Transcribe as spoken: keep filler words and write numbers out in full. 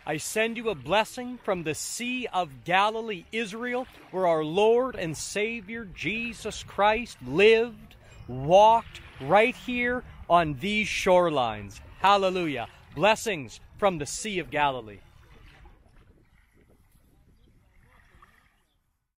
I send you a blessing from the Sea of Galilee, Israel, where our Lord and Savior Jesus Christ lived, walked right here on these shorelines. Hallelujah. Blessings from the Sea of Galilee.